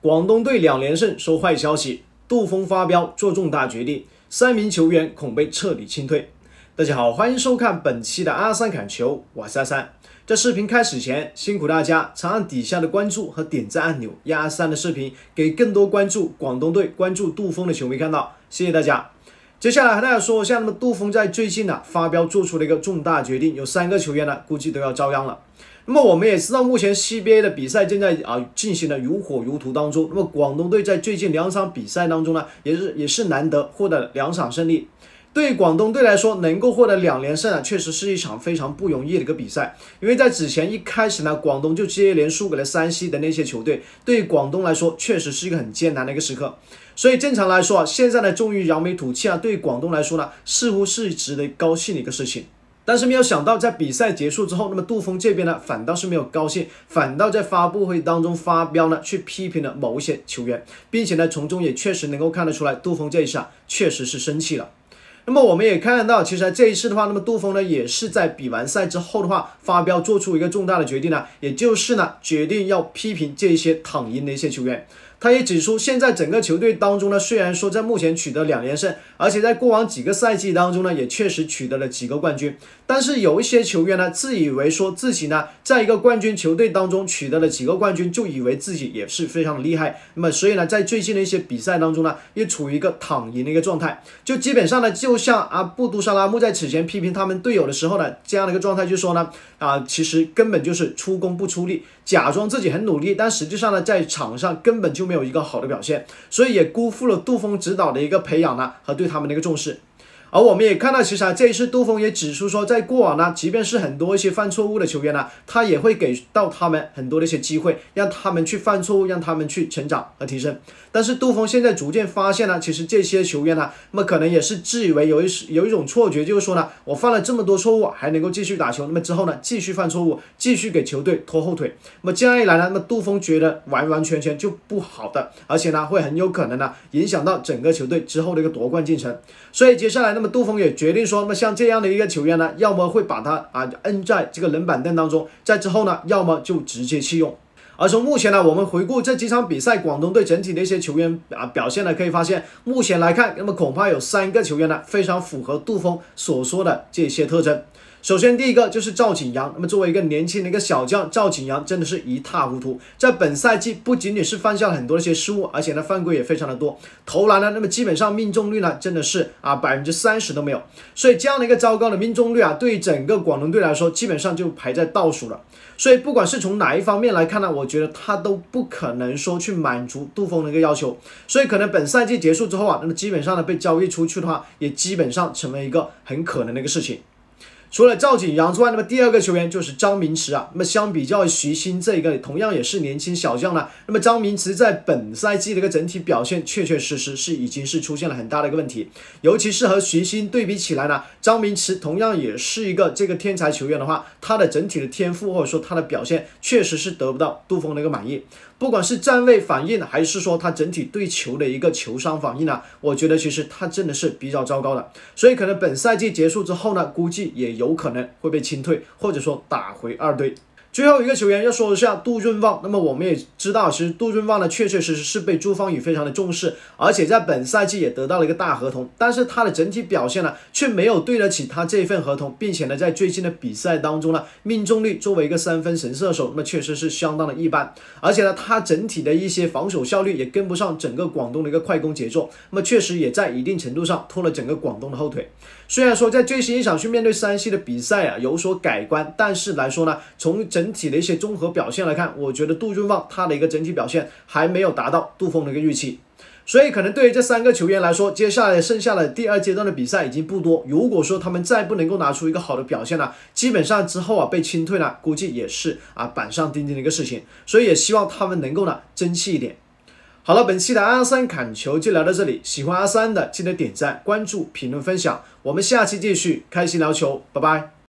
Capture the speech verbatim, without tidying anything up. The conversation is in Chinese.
广东队两连胜收坏消息，杜锋发飙做重大决定，三名球员恐被彻底清退。大家好，欢迎收看本期的阿三看球，我是阿三。在视频开始前，辛苦大家长按底下的关注和点赞按钮，让阿三的视频给更多关注广东队、关注杜锋的球迷看到，谢谢大家。接下来和大家说一下，那么杜锋在最近呢发飙做出了一个重大决定，有三个球员呢估计都要遭殃了。那么我们也知道，目前 C B A 的比赛正在啊进行的如火如荼当中。那么广东队在最近两场比赛当中呢，也是也是难得获得两场胜利。对于广东队来说，能够获得两连胜啊，确实是一场非常不容易的一个比赛。因为在之前一开始呢，广东就接连输给了山西的那些球队，对于广东来说，确实是一个很艰难的一个时刻。所以正常来说啊，现在呢终于扬眉吐气啊，对于广东来说呢，似乎是值得高兴的一个事情。但是没有想到，在比赛结束之后，那么杜锋这边呢，反倒是没有高兴，反倒在发布会当中发飙呢，去批评了某一些球员，并且呢，从中也确实能够看得出来，杜锋这一下确实是生气了。那么我们也看到，其实这一次的话，那么杜锋呢，也是在比完赛之后的话，发飙做出一个重大的决定呢，也就是呢，决定要批评这一些躺赢的一些球员。他也指出，现在整个球队当中呢，虽然说在目前取得两连胜，而且在过往几个赛季当中呢，也确实取得了几个冠军，但是有一些球员呢，自以为说自己呢，在一个冠军球队当中取得了几个冠军，就以为自己也是非常的厉害。那么所以呢，在最近的一些比赛当中呢，也处于一个躺赢的一个状态，就基本上呢，就像啊布杜沙拉木在此前批评他们队友的时候呢，这样的一个状态，就说呢，啊其实根本就是出工不出力，假装自己很努力，但实际上呢，在场上根本就没有一个好的表现，所以也辜负了杜锋指导的一个培养呢和对他们的一个重视。而我们也看到，其实啊，这一次杜锋也指出说，在过往呢，即便是很多一些犯错误的球员呢，他也会给到他们很多的一些机会，让他们去犯错误，让他们去成长和提升。但是杜锋现在逐渐发现呢，其实这些球员呢，那么可能也是自以为有一有一种错觉，就是说呢，我犯了这么多错误，还能够继续打球，那么之后呢，继续犯错误，继续给球队拖后腿。那么这样一来呢，那么杜锋觉得完完全全就不好的，而且呢，会很有可能呢，影响到整个球队之后的一个夺冠进程。所以接下来，那么杜锋也决定说，那么像这样的一个球员呢，要么会把他啊摁在这个冷板凳当中，在之后呢，要么就直接弃用。而从目前呢，我们回顾这几场比赛，广东队整体的一些球员啊表现呢，可以发现，目前来看，那么恐怕有三个球员呢，非常符合杜锋所说的这些特征。首先，第一个就是赵景阳。那么作为一个年轻的一个小将，赵景阳真的是一塌糊涂。在本赛季不仅仅是犯下了很多的一些失误，而且呢犯规也非常的多。投篮呢，那么基本上命中率呢真的是啊百分之三十都没有。所以这样的一个糟糕的命中率啊，对于整个广东队来说，基本上就排在倒数了。所以不管是从哪一方面来看呢，我觉得他都不可能说去满足杜锋的一个要求。所以可能本赛季结束之后啊，那么基本上呢被交易出去的话，也基本上成为一个很可能的一个事情。除了赵景阳之外，那么第二个球员就是张明驰啊。那么相比较徐新这个同样也是年轻小将呢，那么张明驰在本赛季的一个整体表现，确确实实是已经是出现了很大的一个问题。尤其是和徐新对比起来呢，张明驰同样也是一个这个天才球员的话，他的整体的天赋或者说他的表现，确实是得不到杜锋的一个满意。不管是站位反应，还是说他整体对球的一个球商反应呢，我觉得其实他真的是比较糟糕的。所以可能本赛季结束之后呢，估计也有可能会被清退，或者说打回二队。最后一个球员要说一下杜润旺。那么我们也知道，其实杜润旺呢，确确实实是被朱芳雨非常的重视，而且在本赛季也得到了一个大合同。但是他的整体表现呢，却没有对得起他这份合同，并且呢，在最近的比赛当中呢，命中率作为一个三分神射手，那么确实是相当的一般。而且呢，他整体的一些防守效率也跟不上整个广东的一个快攻节奏，那么确实也在一定程度上拖了整个广东的后腿。虽然说在最新一场去面对山西的比赛啊有所改观，但是来说呢，从整体的一些综合表现来看，我觉得杜润旺他的一个整体表现还没有达到杜锋的一个预期。所以可能对于这三个球员来说，接下来剩下的第二阶段的比赛已经不多。如果说他们再不能够拿出一个好的表现呢，基本上之后啊被清退呢，估计也是啊板上钉钉的一个事情。所以也希望他们能够呢争气一点。好了，本期的阿三砍球就聊到这里。喜欢阿三的记得点赞、关注、评论、分享。我们下期继续开心聊球，拜拜。